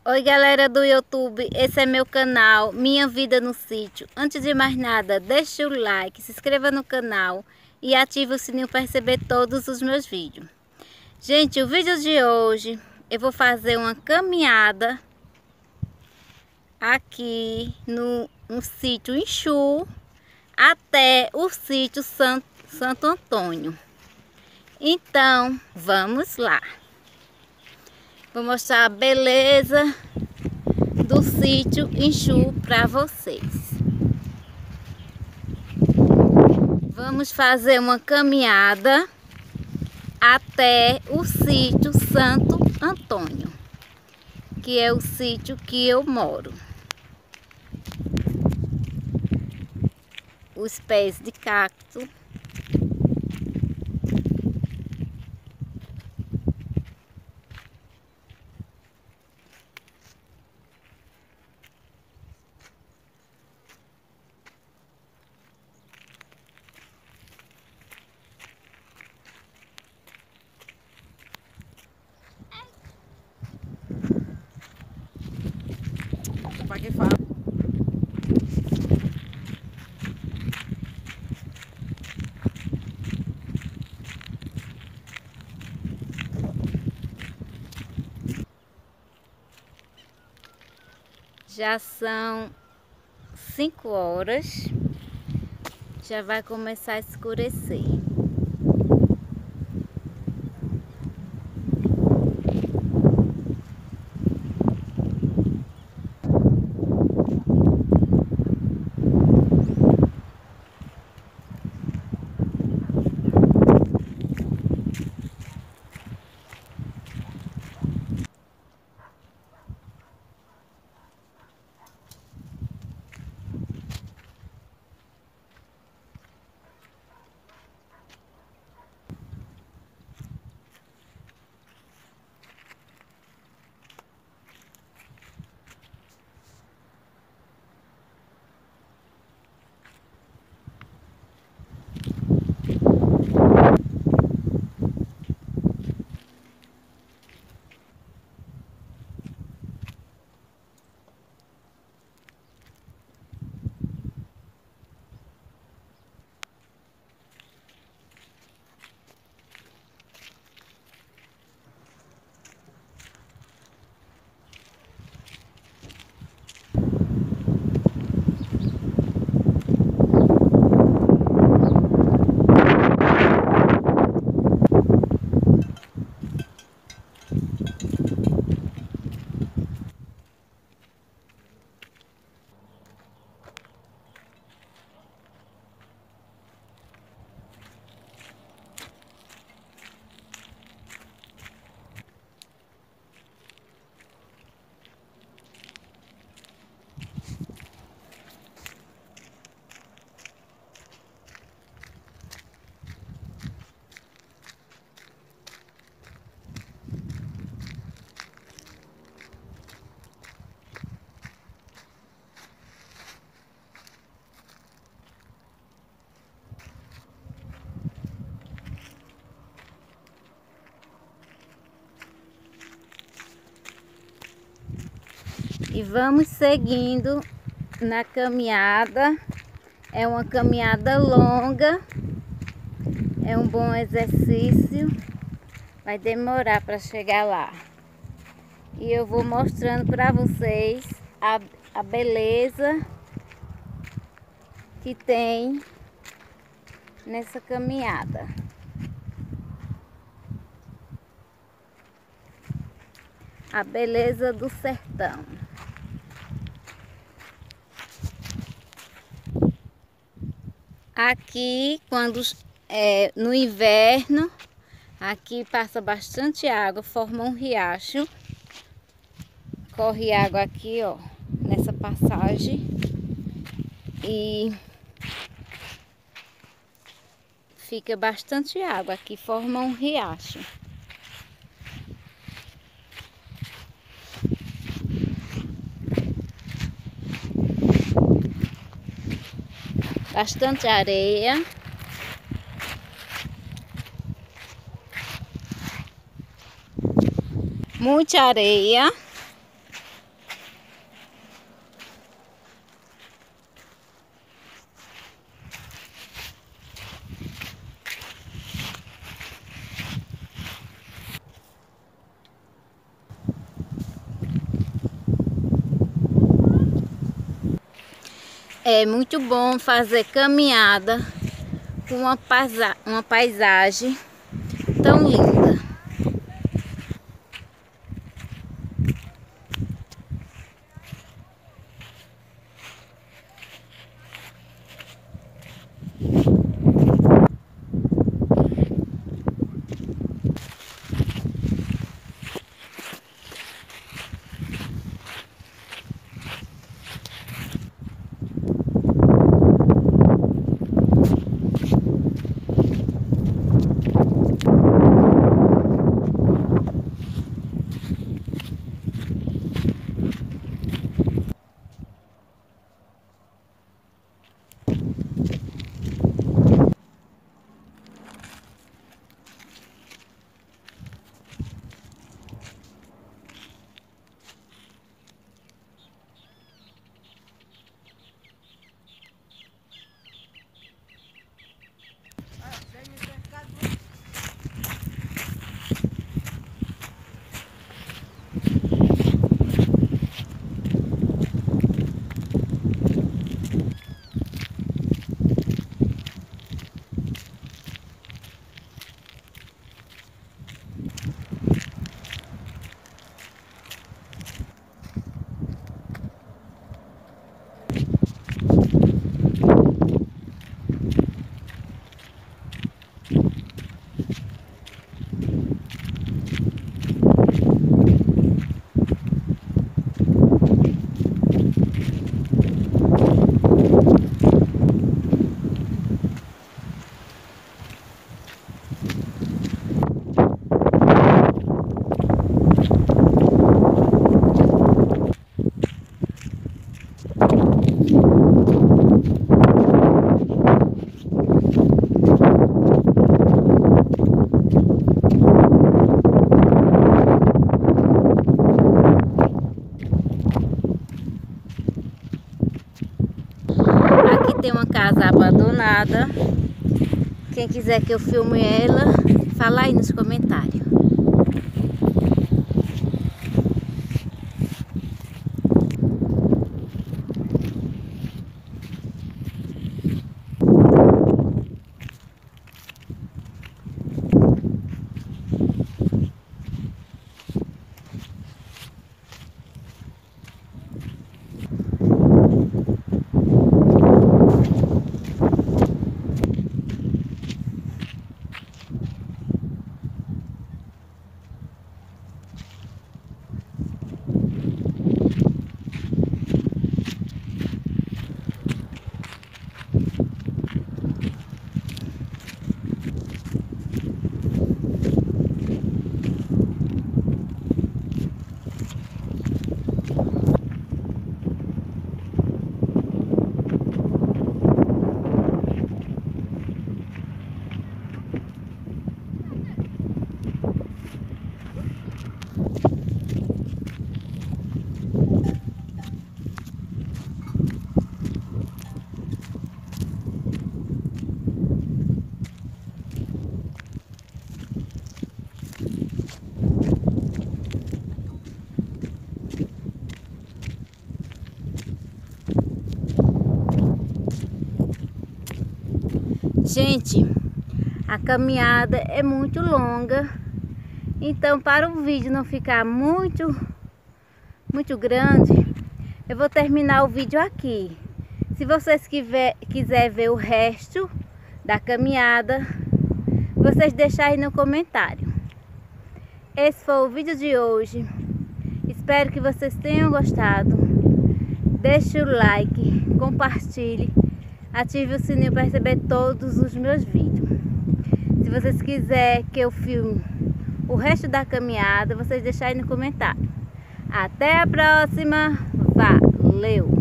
Oi galera do YouTube, esse é meu canal, Minha Vida no Sítio. Antes de mais nada, deixe o like, se inscreva no canal e ative o sininho para receber todos os meus vídeos. Gente, o vídeo de hoje eu vou fazer uma caminhada aqui no sítio Inchu até o sítio Santo Antônio. Então, vamos lá. Vou mostrar a beleza do sítio Inchu para vocês. Vamos fazer uma caminhada até o sítio Santo Antônio, que é o sítio que eu moro. Os pés de cacto. Para que fala? Já são 5 horas, já vai começar a escurecer. E vamos seguindo na caminhada. É uma caminhada longa, é um bom exercício, vai demorar para chegar lá. E eu vou mostrando para vocês a beleza que tem nessa caminhada. A beleza do sertão. Aqui, quando no inverno, aqui passa bastante água, forma um riacho. Corre água aqui, ó, nessa passagem. E fica bastante água aqui, forma um riacho. Bastante areia. Muita areia. É muito bom fazer caminhada com uma paisagem tão linda. Tem uma casa abandonada. Quem quiser que eu filme ela, fala aí nos comentários. Gente, a caminhada é muito longa, então para o vídeo não ficar muito grande, eu vou terminar o vídeo aqui. Se vocês quiserem ver o resto da caminhada, vocês deixarem no comentário. Esse foi o vídeo de hoje. Espero que vocês tenham gostado. Deixe o like, compartilhe, ative o sininho para receber todos os meus vídeos. Se vocês quiserem que eu filme o resto da caminhada, vocês deixarem no comentário. Até a próxima. Valeu!